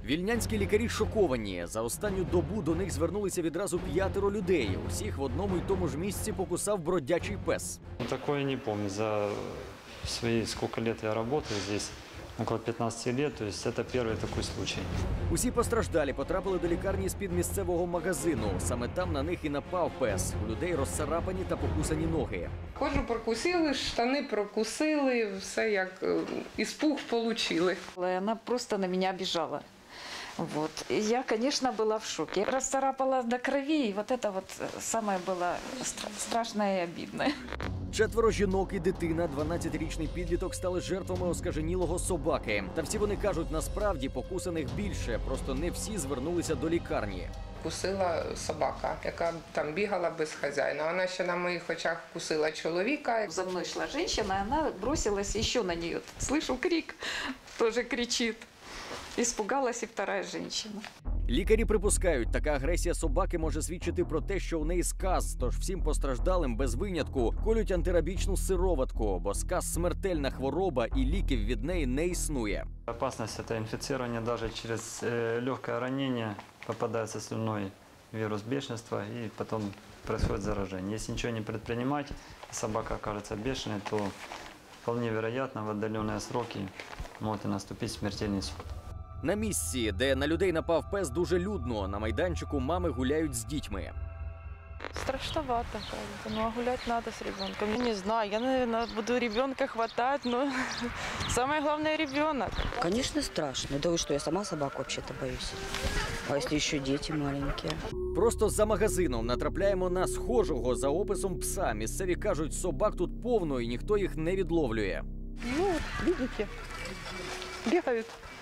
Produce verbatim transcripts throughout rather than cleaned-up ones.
Вільнянські лікарі шоковані. За останню добу до них звернулися відразу п'ятеро людей. Усіх в одному й тому ж місці покусав бродячий пес. Такое не помню. За свои сколько лет я работаю здесь, около пятнадцати лет, то есть это первый такой случай. Усі постраждалі потрапили до лікарні з-під місцевого магазину. Саме там на них і напав пес. У людей розцарапані та покусані ноги. Кожу прокусили, штани прокусили, все як іспух получили. Она просто на меня бежала. Вот. И я, конечно, была в шоке. Расцарапала до крови, и вот это вот самое было страшное и обидное. Четверо жінок і дитина, дванадцятирічний підліток, стали жертвами оскаженілого собаки. Та всі вони кажуть, насправді покусаних більше, просто не всі звернулися до лікарні. Кусила собака, яка там бігала без хазяїна. Вона ще на моїх очах кусила чоловіка. За мной шла женщина, и она бросилась еще на нее. Слышу крик, тоже кричит. Испугалась і вторая женщина. Лікарі припускають, така агресія собаки може свідчити про те, що у неї сказ, тож всім постраждалим без винятку колють антирабічну сироватку, бо сказ – смертельна хвороба і ліків від неї не існує. Опасность – это инфицирование, даже через э, легкое ранение попадается слюной вирус бешенства и потом происходит заражение. Если ничего не предпринимать, собака окажется бешеной, то вполне вероятно в отдаленные сроки может и наступить смертельный исход. На місці, де на людей напав пес, дуже людно. На майданчику мами гуляють з дітьми. Страшновато, кажется. Ну, а гулять надо с ребенком. Я не знаю, я, наверное, буду ребенка хватать, но самое главное – ребенок. Конечно, страшно. Да вы что, я сама собак вообще-то боюсь. А если еще дети маленькие? Просто за магазином натрапляємо на схожого за описом пса. Місцеві кажуть, собак тут повно і ніхто їх не відловлює. Ну, видите, бегают.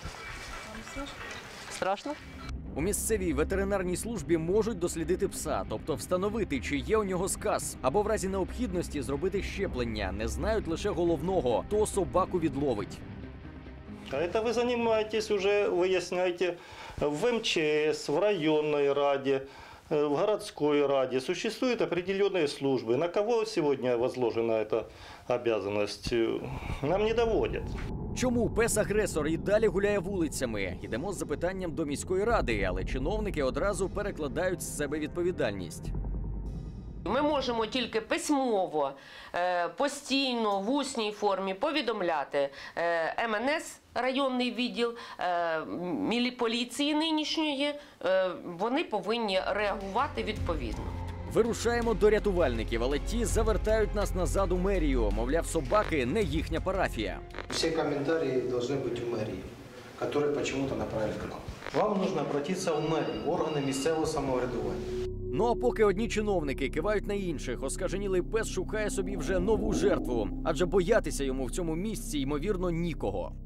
Страшно. У місцевій ветеринарній службі можуть дослідити пса, тобто встановити, чи є у нього сказ, або в разі необхідності зробити щеплення. Не знають лише головного – хто собаку відловить. А это вы занимаетесь уже, выясняете в эм че эс, в районной раде, в городской раде. Существуют определенные службы. На кого сегодня возложена эта обязанность, нам не доводят. Чому пес-агресор і далі гуляє вулицями? Йдемо з запитанням до міської ради, але чиновники одразу перекладають з себе відповідальність. Ми можемо тільки письмово, постійно, в усній формі повідомляти ем ен ес, районний відділ, поліції нинішньої, вони повинні реагувати відповідно. Вирушаємо до рятувальників, але ті завертають нас назад у мерію. Мовляв, собаки не їхня парафія. Все комментарии должны быть у мэрии, которые почему-то направили к нам. Вам нужно обратиться в мэрию, органы місцевого самоврядування. Ну а поки одні чиновники кивають на інших, оскаженілий пес шукає собі вже нову жертву. Адже боятися йому в цьому місці, ймовірно, нікого.